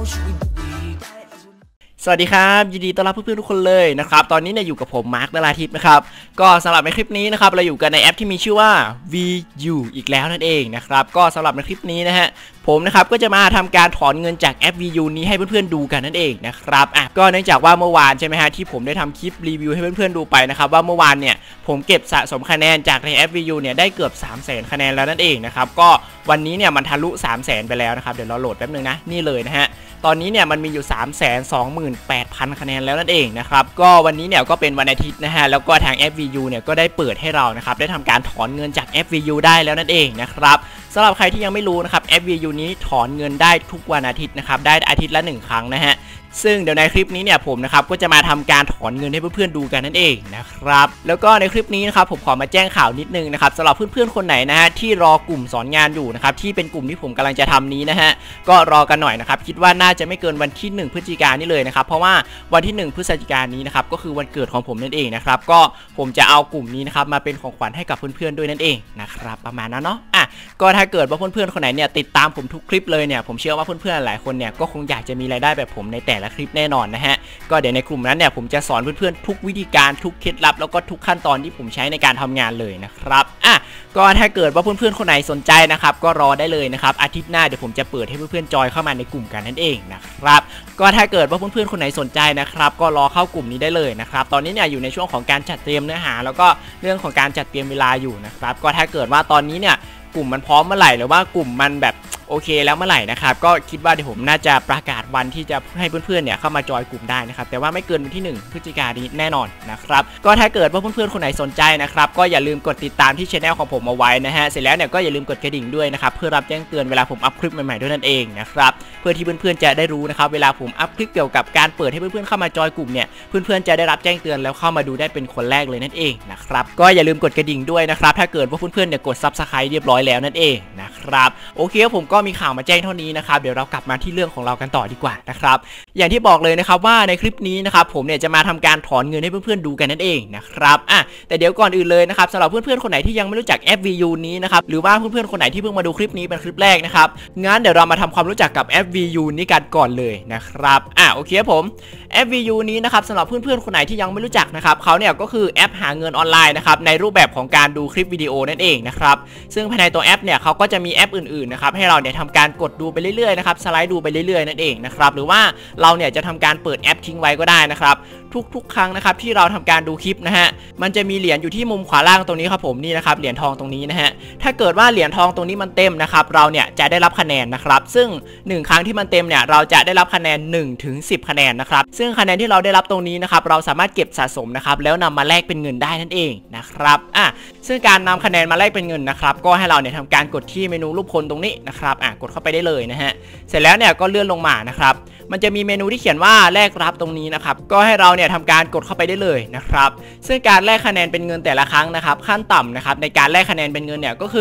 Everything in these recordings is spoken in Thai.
สวัสดีครับยินดีต้อนรับเพื่อนๆทุกคนเลยนะครับตอนนี้เนี่ยอยู่กับผมมาร์ค นราธิปนะครับก็สำหรับในคลิปนี้นะครับเราอยู่กันในแอปที่มีชื่อว่า VU อีกแล้วนั่นเองนะครับก็สำหรับในคลิปนี้นะฮะผมนะครับก็จะมาทำการถอนเงินจากแอป VU นี้ให้เพื่อนๆดูกันนั่นเองนะครับก็เนื่องจากว่าเมื่อวานใช่ไหมฮะที่ผมได้ทำคลิปรีวิวให้เพื่อนๆดูไปนะครับว่าเมื่อวานเนี่ยผมเก็บสะสมคะแนนจากในแอป VU เนี่ยได้เกือบ 300,000 คะแนนแล้วนั่นเองนะครับก็วันนี้เนี่ยมันทะลุ 300,000 ไปแล้วนะครับเดี๋ยวเราโหลดแป๊บนึงนะนี่เลยนะฮะตอนนี้เนี่ยมันมีอยู่ 328,000 คะแนนแล้วนั่นเองนะครับก็วันนี้เนี่ยก็เป็นวันอาทิตย์นะฮะแล้วก็ทางแอป VU เนี่ยก็ได้เปิดให้เรานะครับได้ทำการถอนเงินจากแอป VU ได้แล้วนั่นเองนะครับสำหรับใครที่ยังไม่รู้นะครับแอป VU นี้ถอนเงินได้ทุกวันอาทิตย์นะครับได้อาทิตย์ละ1 ครั้งนะฮะซึ่งเดี๋ยวในคลิปนี้เนี่ยผมนะครับก็จะมาทำการถอนเงินให้เพื่อนๆดูกันนั่นเองนะครับแล้วก็ในคลิปนี้นะครับผมขอมาแจ้งข่าวนิดนึงนะครับสำหรับเพื่อนๆคนไหนนะฮะที่รอกลุ่มสอนงานอยู่นะครับที่เป็นกลุ่มที่ผมกำลังจะทำนี้นะฮะก็รอกันหน่อยนะครับคิดว่าน่าจะไม่เกินวันที่1 พฤศจิกายนนี้เลยนะครับเพราะว่าวันที่1 พฤศจิกายนนี้นะครับก็คือวันเกิดของผมนั่นเองนะครับก็ผมจะเอากลุ่มนี้นะครับมาเป็นของขวัญให้กับเพื่อนๆด้วยนั่นเองนะครับประมาณนั้นเนาะก็ถ้าเกิดว่าเพื่อนๆคนไหนเนี่ยติดตามผมทุกคลิปเลยเนี่ยผมเชื่อว่าเพื่อนๆหลายคนเนี่ยก็คงอยากจะมีรายได้แบบผมในแต่ละคลิปแน่นอนนะฮะก็เดี๋ยวในกลุ่มนั้นเนี่ยผมจะสอนเพื่อนๆทุกวิธีการทุกเคล็ดลับแล้วก็ทุกขั้นตอนที่ผมใช้ในการทำงานเลยนะครับก็ถ้าเกิดว่าเพื่อนๆคนไหนสนใจนะครับก็รอได้เลยนะครับอาทิตย์หน้าเดี๋ยวผมจะเปิดให้เพื่อนๆจอยเข้ามาในกลุ่มกันนั่นเองนะครับก็ถ้าเกิดว่าเพื่อนๆคนไหนสนใจนะครับก็รอเข้ากลุ่มนี้ได้เลยนะครับตอนนี้เนี่ยอยู่ในช่วงของการจัดเตรียมเนื้อหาแล้วก็เรื่องของการจัดเตรียมเวลาอยู่นะครับก็ถ้าเกิดว่าตอนนี้เนี่ยกลุ่มมันพร้อมเมื่อไหร่หรือว่ากลุ่มมันแบบโอเคแล้วเมื่อไหร่นะครับก็คิดว่าเดี๋ยวผมน่าจะประกาศวันที่จะให้เพื่อนๆเนี่ยเข้ามาจอยกลุ่มได้นะครับแต่ว่าไม่เกินวันที่1 พฤศจิกายนนี้แน่นอนนะครับก็ถ้าเกิดว่าเพื่อนๆคนไหนสนใจนะครับก็อย่าลืมกดติดตามที่ช่องของผมเอาไว้นะฮะเสร็จแล้วเนี่ยก็อย่าลืมกดกระดิ่งด้วยนะครับเพื่อรับแจ้งเตือนเวลาผมอัพคลิปใหม่ๆด้วยนั่นเองนะครับเพื่อที่เพื่อนๆจะได้รู้นะครับเวลาผมอัพคลิปเกี่ยวกับการเปิดให้เพื่อนๆเข้ามาจอยกลุ่มเนี่ยเพื่อนๆจะได้รับแจ้งเตือนแล้วเข้ามาดูได้เป็นคนแรกเลยนั่นเองนะครับก็อย่าลืมกดกระดิ่งด้วยนะครับถ้าเกิดว่าเพื่อนๆเนี่ยกด Subscribe เรียบร้อยแล้วนั่นเองนะครับโอเคผมก็มีข่าวมาแจ้งเท่านี้นะครับเดี๋ยวเรากลับมาที่เรื่องของเรากันต่อดีกว่านะครับอย่างที่บอกเลยนะครับว่าในคลิปนี้นะครับผมเนี่ยจะมาทำการถอนเงินให้เพื่อนๆดูกันนั่นเองนะครับแต่เดี๋ยวก่อนอื่นเลยนะครับสำหรับเพื่อนๆคนไหนที่ยังไม่รู้จักแอป VU นี้นะครับหรือว่าเพื่อนๆคนไหนที่เพิ่งมาดูคลิปนี้เป็นคลิปแรกนะครับงั้นเดี๋ยวเรามาทำความรู้จักกับแอป VU นี้กันก่อนเลยนะครับโอเคผมแอป VU นี้นะครับสำหรับเพื่อนๆคนไหนที่ยังไม่รู้จักนะครับเขาเนี่ยก็คือแอปหาเงินออนไลน์นะครับในรูปแบบของการดูคลิปวิดีโอนั่นเองนะครับซึ่งภายในตัวแอปเนี่ยเขาก็จะมีแอปอื่นๆนะครับให้เราเนี่ยทำการกดดูไปเรื่อยๆนะครับสไลด์ดูไปเรื่อยๆนั่นเองนะครับหรือว่าเราเนี่ยจะทำการเปิดแอปทิ้งไว้ก็ได้นะครับทุกๆครั้งนะครับที่เราทำการดูคลิปนะฮะมันจะมีเหรียญอยู่ที่มุมขวาล่างตรงนี้ครับผมนี่นะครับเหรียญทองตรงนี้นะฮะถ้าเกิดว่าเหรียญทองตรงนี้มันเต็มนะครับเราเนี่ยจะได้รับคะแนนนะครับซึ่ง1 ครั้งที่มันเต็มเนี่ยเราจะได้รับคะแนน1 ถึง 10 คะแนนนะครับซึ่งคะแนนที่เราได้รับตรงนี้นะครับเราสามารถเก็บสะสมนะครับแล้วนำมาแลกเป็นเงินได้นั่นเองนะครับซึ่งการนำคะแนนมาแลกเป็นเงินนะครับก็ให้เราเนี่ยทำการกดที่เมนูรูปคนตรงนี้นะครับกดเข้าไปได้เลยนะฮะเสร็จแล้วเนี่ยก็เลื่อนลงมานะครับมันจะมีเมนูที่เขียนว่าแลกรับตรงนี้นะครับก็ให้เราเนี่ยทำการกดเข้าไปได้เลยนะครับซึ่งการแลกคะแนนเป็นเงินแต่ละครั้งนะครับขั้นต่ำนะครับในการแลกคะแนนเป็นเงินเนี่ยก็คือ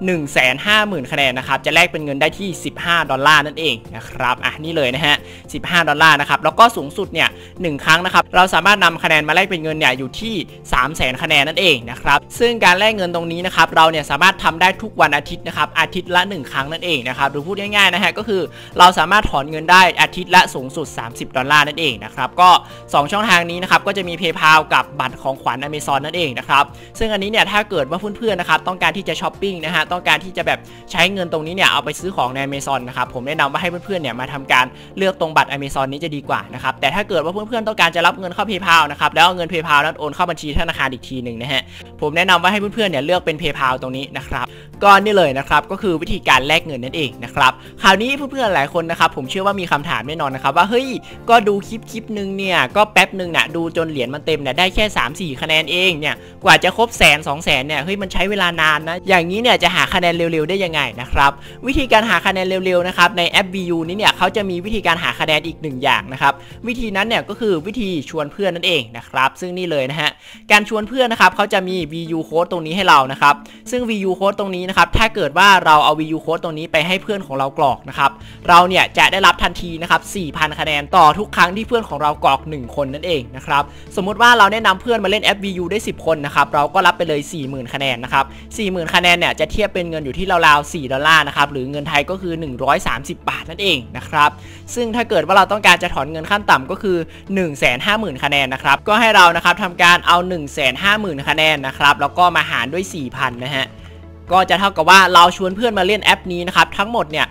150,000 คะแนนนะครับจะแลกเป็นเงินได้ที่$15นั่นเองนะครับนี่เลยนะฮะ$15นะครับแล้วก็สูงสุดเนี่ย1 ครั้งนะครับเราสามารถนำคะแนนมาแลกเป็นเงินเนี่ยอยู่ที่300,000 คะแนนนั่นเองนะครับซึ่งการแลกเงินตรงนี้นะครับเราเนี่ยสามารถทำได้ทุกวันอาทิตย์นะครับอาทิตย์ละ1 ครั้งนั่นเองนะครับหรือพูดง่ายๆนะฮะก็คือเราสามารถถอนเงินได้อาทิตย์ละสูงสุด$30นั่นเองนะครับก็2 ช่องทางนี้นะครับก็จะมี PayPal กับบัตรของขวัญ Amazon นั่นเองนะครับซึ่งอันนี้เนี่ยถ้าเกิดว่าเพื่อนๆนะครับต้องการที่จะช้อปปิ้งนะฮะต้องการที่จะแบบใช้เงินตรงนี้เนี่ยเอาไปซื้อของใน Amazon นะครับผมแนะนำว่าให้เพื่อนๆเนี่ยมาทำการเลือกตรงบัตร Amazon นี้จะดีกว่านะครับแต่ถ้าเกิดว่าเพื่อนๆต้องการจะรับเงินเข้า PayPal นะครับแล้วเอาเงิน PayPal นั้นโอนเข้าบัญชีธนาคารอีกทีนึงนะฮะผมแนะนำว่าให้เพื่อนๆเนี่ยเลือกเป็น PayPal ตรงนี้นะครับก็นี่เลยนะครับก็คือวิธีการแลกเงินนั่นเองนะครับคราวนี้เพื่อนๆหลายคนนะครับผมเชื่อว่ามีคำถามแน่นอนนะครับว่าเฮ้ยก็ดูคลิปนึงเนี่ยก็แป๊บนึงนะดูจนเหรียญมันเต็มเนี่ยได้แค่ 3-4 คะแนนเองเนี่ยกว่าจะครบ100,000-200,000เนี่ยเฮ้ยมันใช้เวลานานนะอย่างนี้เนี่ยจะหาคะแนนเร็วๆได้ยังไงนะครับวิธีการหาคะแนนเร็วๆนะครับในแอป VU นี้เนี่ยเขาจะมีวิธีการหาคะแนนอีก1 อย่างนะครับวิธีนั้นเนี่ยก็คือวิธีชวนเพื่อนนั่นเองนะครับซึ่งนี่เลยนะฮะการชวนเพื่อนนะครับเขาจะมี VU Code ตรงนี้ให้เรานะครับซึ่ง VU Code ตรงนี้นะครับถ้าเกิดว่าเราเอา VU Code ตรงนี้ไปให้เพื่อนของเรากรอกนะครับเราเนี่ยจะได้รับทันทีนะครับ 4,000 คะแนนต่อทุกครั้งที่เพื่อนของเรากรอก1คนนั่นเองนะครับสมมุติว่าเราแนะนำเพื่อนมาเล่นแอป VU ได้10คนนะครับเราก็รับไปเลย 40,000 คะแนนนะครับ 40,000 คะแนนเนี่ยจะเทียบเป็นเงินอยู่ที่ราวๆ$4นะครับหรือเงินไทยก็คือ130 บาทนั่นเองนะครับซึ่งถ้าเกิดว่าเราต้องการจะถอนเงินขั้นต่ำก็คือ 150,000 คะแนนนะครับก็ให้เรานะครับทำการเอา 150,000 คะแนนนะครับแล้วก็มาหารด้วย 4,000 นะฮะก็จะเท่ากับว่าเราชวนเพื่อนมาเล่นแอปนี้นะครับทั้งหมดเนี่ย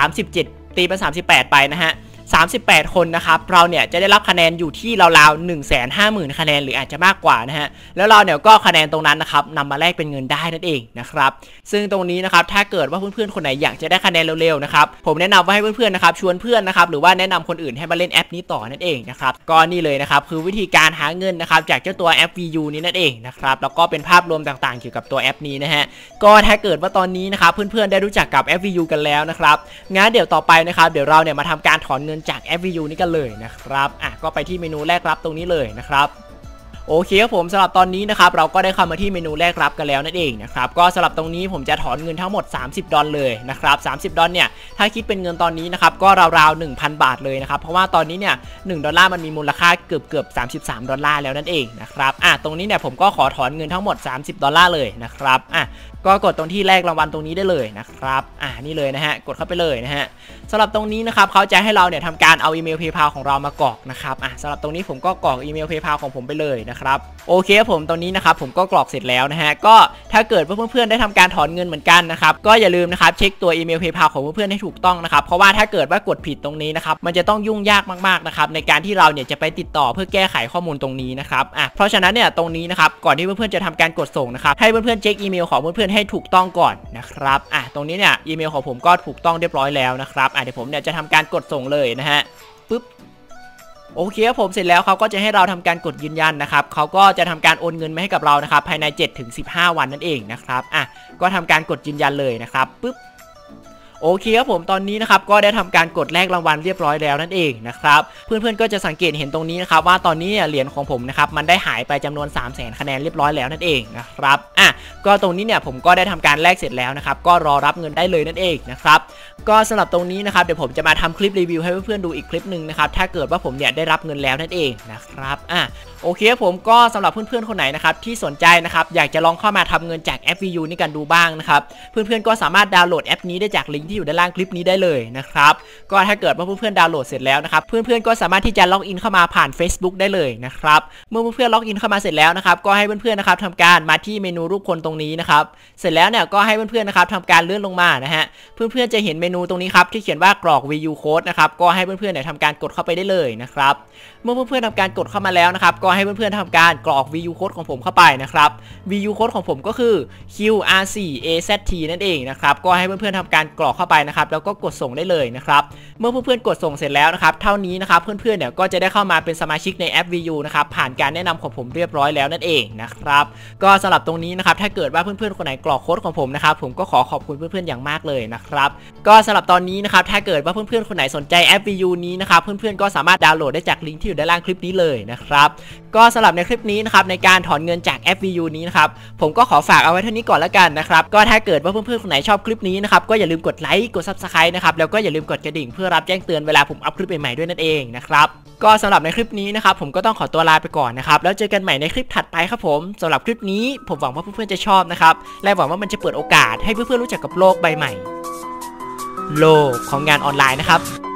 37ตีเป็น38ไปนะฮะ38คนนะครับเราเนี่ยจะได้รับคะแนนอยู่ที่ราวๆ 150,000 คะแนนหรืออาจจะมากกว่านะฮะแล้วเราเนี่ยก็คะแนนตรงนั้นนะครับนำมาแลกเป็นเงินได้นั่นเองนะครับซึ่งตรงนี้นะครับถ้าเกิดว่าเพื่อนๆคนไหนอยากจะได้คะแนนเร็วๆนะครับผมแนะนำว่าให้เพื่อนๆนะครับชวนเพื่อนนะครับหรือว่าแนะนำคนอื่นให้มาเล่นแอปนี้ต่อนั่นเองนะครับก็นี่เลยนะครับคือวิธีการหาเงินนะครับจากเจ้าตัวแอป VU นี้นั่นเองนะครับแล้วก็เป็นภาพรวมต่างๆเกี่ยวกับตัวแอปนี้นะฮะก็ถ้าเกิดว่าตอนนี้นะครับเพื่อนๆได้รู้จักกับแอป VU กันแล้วนะครับงั้นเดี๋ยวต่อไปนะครับเดี๋ยวเราเนี่ยมาทำการถอนเงินจากแอป VU นี้กันเลยนะครับก็ไปที่เมนูแรกรับตรงนี้เลยนะครับโอเคครับผมสำหรับตอนนี้นะครับเราก็ได้เข้ามาที่เมนูแรกรับกันแล้วนั่นเองนะครับก็สำหรับตรงนี้ผมจะถอนเงินทั้งหมด$30เลยนะครับ$30เนี่ยถ้าคิดเป็นเงินตอนนี้นะครับก็ราวๆ$1,000เลยนะครับเพราะว่าตอนนี้เนี่ย$1มันมีมูลค่าเกือบ$33แล้วนั่นเองนะครับตรงนี้เนี่ยผมก็ขอถอนเงินทั้งหมด$30เลยนะครับก็กดตรงที่แรกรางวัลตรงนี้ได้เลยนะครับนี่เลยนะฮะกดเข้าไปเลยนะฮะสำหรับตรงนี้นะครับเขาจะให้เราเนี่ยทำการเอาอีเมล PayPal ของเรามากรอกนะครับสำหรับตรงนี้ผมก็กรอกอีเมล PayPal ของผมไปเลยนะครับโอเคผมตรงนี้นะครับผมก็กรอกเสร็จแล้วนะฮะก็ถ้าเกิดเพื่อนๆได้ทำการถอนเงินเหมือนกันนะครับก็อย่าลืมนะครับเช็คตัวอีเมล PayPal ของเพื่อนๆให้ถูกต้องนะครับเพราะว่าถ้าเกิดว่ากดผิดตรงนี้นะครับมันจะต้องยุ่งยากมากๆนะครับในการที่เราเนี่ยจะไปติดต่อเพื่อแก้ไขข้อมูลตรงนี้นะครับเพราะฉะนั้นเนี่ยตรงนี้นะครับก่อนที่เพื่อนๆจะทำการกดส่งนะครับให้เพื่อนๆเช็คอีเมลของเพื่อนๆให้ถูกต้องก่อนนะครับตรงนี้เนี่ยอีเมลของผมก็ถูกต้องเรียบร้อยแล้วนะครับเดี๋ยวผมเนี่ยจะทำการกดส่งเลยนะฮะปึ๊บโอเคครับผมเสร็จแล้วเขาก็จะให้เราทำการกดยืนยันนะครับเขาก็จะทำการโอนเงินมาให้กับเรานะครับภายใน 7-15 วันนั่นเองนะครับก็ทำการกดยืนยันเลยนะครับปึ๊บโอเคครับผมตอนนี้นะครับก็ได้ทำการกดแลกรางวัลเรียบร้อยแล้วนั่นเองนะครับเพื่อนๆก็จะสังเกตเห็นตรงนี้นะครับว่าตอนนี้เหรียญของผมนะครับมันได้หายไปจำนวน 300,000 คะแนนเรียบร้อยแล้วนั่นเองนะครับก็ตรงนี้เนี่ยผมก็ได้ทำการแลกเสร็จแล้วนะครับก็รอรับเงินได้เลยนั่นเองนะครับก็สำหรับตรงนี้นะครับเดี๋ยวผมจะมาทำคลิปรีวิวให้เพื่อนๆดูอีกคลิปหนึ่งนะครับถ้าเกิดว่าผมเนี่ยได้รับเงินแล้วนั่นเองนะครับโอเคผมก็สำหรับเพื่อนๆคนไหนนะครับที่สนใจนะครับอยากจะลองเข้ามาทำเงินจากแอป VU นี่กันดูบ้างนะครับเพื่อนๆก็สามารถดาวน์โหลดแอปนี้ได้จากลิงก์ที่อยู่ด้านล่างคลิปนี้ได้เลยนะครับก็ถ้าเกิดว่าเพื่อนๆดาวน์โหลดเสร็จแล้วนะครับเพื่อนๆก็สามารถที่จะล็อกอินเข้ามาผ่าน Facebook ได้เลยนะครับเมื่อเพื่อนๆล็อกอินเข้ามาเสร็จแล้วนะครับก็ให้เพื่อนๆนะครับทำการมาที่เมนูรูปคนตรงนี้นะครับเสร็จแล้วเนี่ยก็ให้เพื่อนๆนะครับทำการเลื่อนลงมานะฮะเพื่อนๆจะเห็นเมนูตรงนี้ครับที่เขียนว่ากรอก VU Code นะครับก็ให้เพื่อนๆเนี่ยทำการกดเข้าไปได้เลยนะครับเมื่อเพื่อนๆทำการกดเข้ามาแล้วนะครับก็ให้เพื่อนๆทำการกรอก VU Code ของผมเข้าไปนะครับ VU Code ของผมก็คือ QR4AZT นั่นเองนะครับก็ให้เพื่อนๆทำการกรอกเข้าไปนะครับแล้วก็กดส่งได้เลยนะครับเมื่อเพื่อนๆกดส่งเสร็จแล้วนะครับเท่านี้นะครับเพื่อนๆเนี่ยก็จะได้เข้ามาเป็นสมาชิกในแอป VU นะครับผ่านการแนะนำของผมเรียบร้อยแล้วนั่นเองนะครับก็สำหรับตรงนี้นะครับถ้าเกิดว่าเพื่อนๆคนไหนกรอกโค้ดของผมนะครับผมก็ขอขอบคุณเพื่อนๆอย่างมากเลยนะครับก็สำหรับตอนนี้นะครับถ้าเกิดว่าเพื่อนๆคนไหนสนใจแอป VU นี้นะครับเพื่อนๆก็สามารถดาวน์โหลดได้จากลิงก์ที่อยู่ด้านล่างคลิปนี้เลยนะครับก็สำหรับในคลิปนี้นะครับในการถอนเงินจากแอป VU นี้นะครับผมก็ขอฝากเอาไว้เท่านี้ก่อนแล้วกันนะครับก็ถ้าเกิดว่าเพื่อนๆคนไหนชอบคลิปนี้นะครับก็อย่าลืมกดไลค์กด Subscribe นะครับแล้วก็อย่าลืมกดกระดิ่งเพื่อรับแจ้งเตือนเวลาผมอัพคลิปใหม่ๆด้วยนั่นเองนะครับก็สำหรับในคลิปนี้นะครับผมก็ต้องขอตัวลาไปก่อนนะครับแล้วเจอกันใหม่ในคลิปถัดไปครับผมสำหรับคลิปนี้ผมหวังว่าเพื่อนๆจะชอบนะครับและหวังว่ามันจะเปิดโอกาสให้เพื่อนๆรู้จักกับโลกใบใหม่โลกของงานออนไลน์นะครับ